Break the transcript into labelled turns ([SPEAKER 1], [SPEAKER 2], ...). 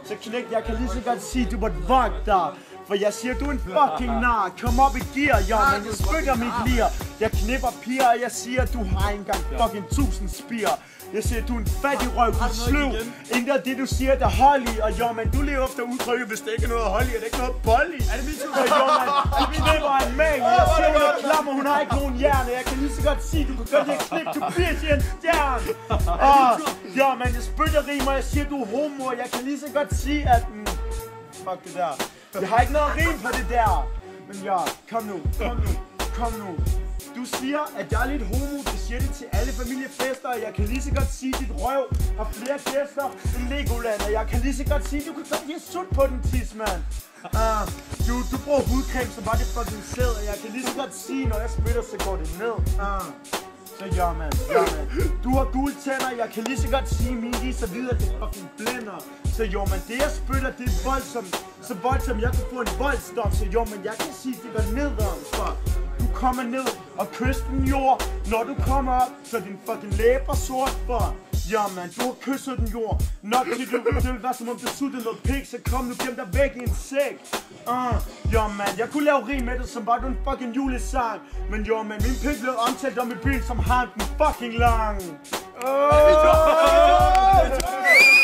[SPEAKER 1] Så knæk, jeg kan lige så godt sige, du måtte vogte dig. For jeg siger, du er en fucking nar. Kom op i gear, jo, men jeg spytter mit lir. Jeg knipper piger, og jeg siger, du har ikke engang fucking 1000 spir. Jeg siger, du er en fattig røv, du er sløv. Intet af det, du siger, der hold i. Og jo, men du lever efter udtrykket, hvis det ikke er noget at holde i, er det ikke noget bold i.
[SPEAKER 2] Er det min tur?
[SPEAKER 1] Og jo, man, du knipper en mæng. Jeg siger, hun er klammer, hun har ikke nogen hjerne. Jeg kan lige så godt sige, du kan godt lide at knippe, du bliver til en stjerne. Og jo, men jeg spytter rimer, jeg siger, du er homo. Og jeg kan lige så godt sige, at... fuck det der. Jeg har ikke noget rim på det der. Men ja, kom nu. Du siger, at jeg er lidt homo. Du siger det til alle familiefester. Jeg kan lige så godt sige, at dit røv har flere gæster end Legoland. Og jeg kan lige så godt sige, at du kan godt blive sut på den tis, mand. Du bruger hudcreme, så var det fucking sæd. Og jeg kan lige så godt sige, når jeg spytter, så går det ned. Så ja, man. Du har gule tænder, jeg kan lige så godt sige, mine de så videre, det fucking blænder. Så jo, man, det jeg spytter, det er voldsomt. Så voldsomt, jeg kan få en voldsdom. Så jo, men jeg kan sige, det går nedom, for du kommer ned og kysser den jord. Når du kommer op, så er din fucking læber sort, for ja, man, du har kysset den jord. Nok til det vil være som om du suttede noget pik, så kom nu gem dig væk i en sæk. Jo, man, jeg kunne lave rim med det, som var du en fucking julesang. Men jo, man, min pik blev omtalt om i byen, som har den fucking lang.